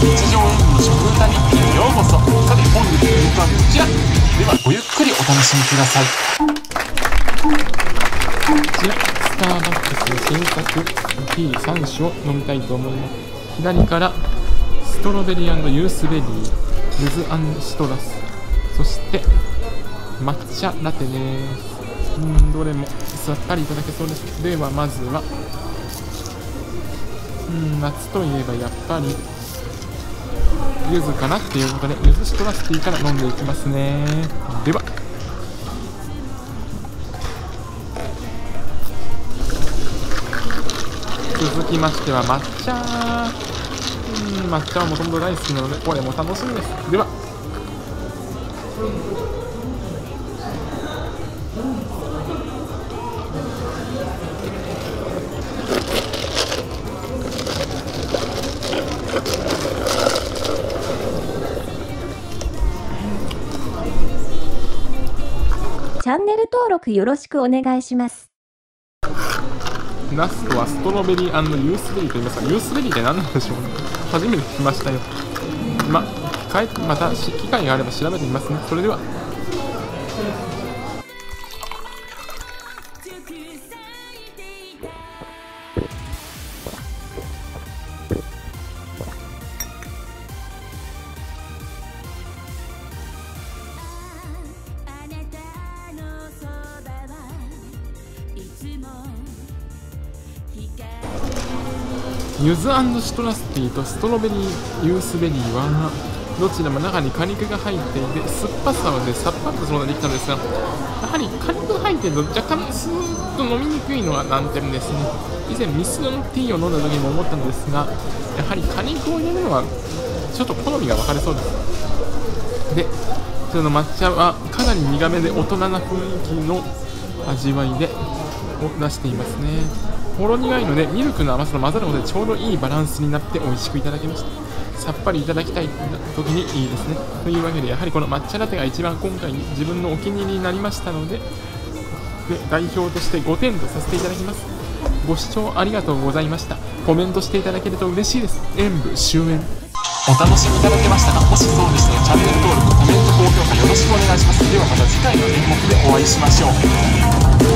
日常演技の食歌日記へようこそ。さて本日の演目はこちら。ではごゆっくりお楽しみください。じゃあスターバックスの新作ティー3種を飲みたいと思います。左からストロベリー&ユースベリー、ゆず&シトラス、そして抹茶ラテです。どれもさっぱりいただけそうです。ではまずは夏といえばやっぱり柚子かなっていうことで、柚子シトラスティーから飲んでいきますね。では続きましては抹茶。抹茶はもともと大好きなのでこれも楽しみです。ではチャンネル登録よろしくお願いします。 ラストはストロベリー&ユースベリーと言いますが、ユースベリーって何なんでしょうね。初めて聞きましたよ。また機会があれば調べてみますね。それではゆず&シトラスティーとストロベリーユースベリーはどちらも中に果肉が入っていて酸っぱさでさっぱりとすることができたのですが、やはり果肉が入っていると若干スーッと飲みにくいのが難点ですね。以前ミスドのティーを飲んだ時にも思ったのですが、やはり果肉を入れるのはちょっと好みが分かれそうです。でその抹茶はかなり苦めで大人な雰囲気の味わいでを出していますね。ほろ苦いのでミルクの甘さと混ざることでちょうどいいバランスになって美味しくいただけました。さっぱりいただきたい時にいいですね。というわけでやはりこの抹茶ラテが一番今回自分のお気に入りになりましたので、代表として5点とさせていただきます。ご視聴ありがとうございました。コメントしていただけると嬉しいです。演武終演。お楽しみいただけましたか？もしそうでしたらチャンネル登録、コメント、高評価よろしくお願いします。ではまた次回の演目でお会いしましょう。